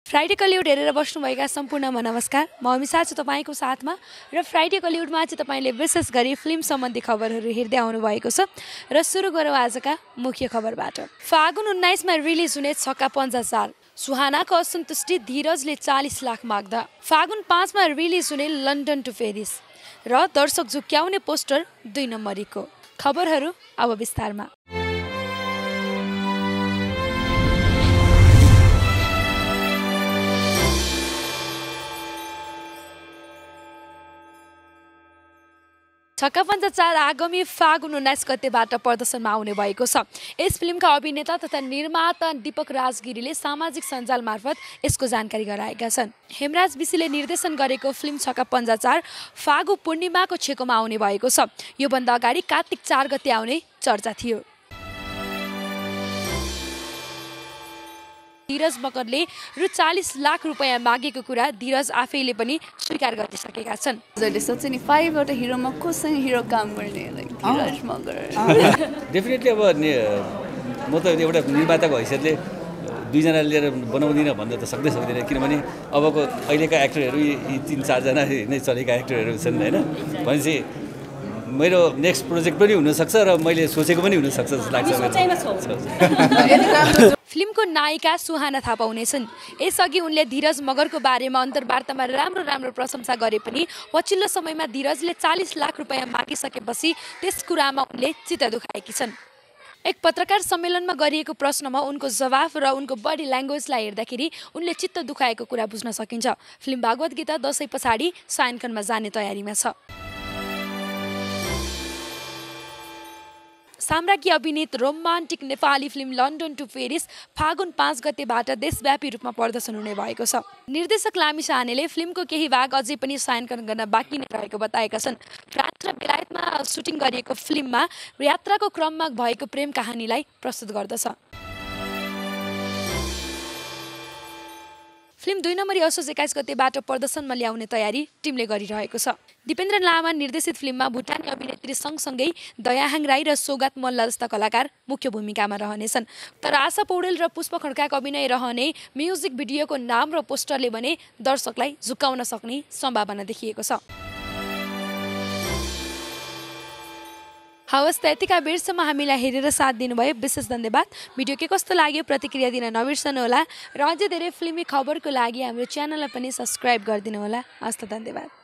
Friday Kollywood हेरेर बस्नुभएका सम्पूर्णमा नमस्कार। म अमिषा छु तपाईको साथमा र फ्राइडे कलिउडमा चाहिँ तपाईले विशेष गरी फिल्म सम्बन्धी खबरहरू हेर्दै आउनु भएको छ र सुरु गरौँ आजका मुख्य खबरबाट। फागुन 19 मा रिलिज हुने छक्का पंजा 4, सुहानाको असन्तुष्टि, धीरजले 40 लाख माग्दा। फागुन 5 मा रिलिज हुने लन्डन टु पेरिस र दर्शक झुक्क्याउने पोस्टर 2 नम्बरीको। खबरहरू अब विस्तारमा। छक्का पंजा 4 आगामी फागुन 19 गतेबाट प्रदर्शनमा आउने भएको छ। यस फिल्मका अभिनेता तथा निर्माता दीपक राजगिरीले सामाजिक सञ्जाल मार्फत यसको जानकारी गराएका छन्। हेमराज विशीले निर्देशन गरेको फिल्म छक्का पंजा 4 फागु पूर्णिमाको छेकोमा आउने भएको छ। यो भन्दा अगाडि कार्तिक 4 गते आउने चर्चा थियो। धीरज मगरले रु 40 लाख रुपैयाँ मागेको कुरा धीरज आफैले पनि स्वीकार गरिसकेका छन्। जहिले सोचे नि 5 वटा हिरोमा कोसँग हिरो काम गर्ने धीरज मगर। डेफिनेटली अब म त एउटा निर्माताको हैसियतले दुईजना लिएर बनाउँदिनँ भन्न त सक्दैन, किनभने अबको अहिलेका एक्टरहरू यी 3-4 जना नै चलेका एक्टरहरू छन् हैन। भनेपछि मेरो नेक्स्ट प्रोजेक्ट पनि हुनसक्छ र मैले सोचेको पनि हुनसक्छ जस्तो लाग्छ। फिल्मको नायिका सुहाना थापा हुनेछन्। यसअघि उनले धीरज मगरको बारेमा अन्तर्वार्तामा राम्रो प्रशंसा गरे पनि पछिल्लो समयमा धीरजले 40 लाख रुपैयाँ मागिसकेपछि त्यस कुरामा उनले चित्त दुखाएकी छन्। एक पत्रकार सम्मेलनमा गरिएको प्रश्नमा उनको जवाफ र उनको बडी ल्याङ्ग्वेजलाई हेर्दाखेरि उनले चित्त दुखाएको कुरा बुझ्न सकिन्छ। फिल्म भागवत गीता दशैं पछाडि छायाङ्कनमा जाने तयारीमा छ। साम्राज्ञी अभिनीत romantic Nepali film London to Paris फागुन 5 गतेबाट देशव्यापी रूपमा प्रदर्शन हुने भएको छ। निर्देशक लामी शाहनेले फिल्मको केही भाग अझै पनि छायाङ्कन गर्न बाँकी नै रहेको बताएका छन्। फ्रान्स र बेलायतमा सुटिङ गरिएको फिल्ममा यात्राको क्रममा भएको प्रेम कहानीलाई प्रस्तुत गर्दछ। फिल्म 2 नम्बरी असोज 21 गतेबाट प्रदर्शनमा ल्याउने तयारी टिमले गरिरहेको छ। दिपेन्द्र लामा निर्देशित फिल्ममा भुटानी अभिनेत्री सँगसँगै दयाहाङ राई र सौगात मल्ल जस्ता कलाकार मुख्य भूमिकामा रहनेछन्। तर आशा पौडेल र पुष्प खड्काको अभिनय रहने म्युजिक भिडियोको नाम र पोस्टरले भने दर्शकलाई झुक्काउन सक्ने सम्भावना देखिएको छ। हवस् त यतिका बेरसम्म हामीलाई हेरेर साथ दिनुभयो विशेष धन्यवाद। भिडियो के कस्तो लाग्यो प्रतिक्रिया दिन नबिर्सनुहोला र अझै धेरै फिल्मी खबरको लागि हाम्रो च्यानललाई पनि सब्स्क्राइब गरिदिनु होला। हस्त धन्यवाद।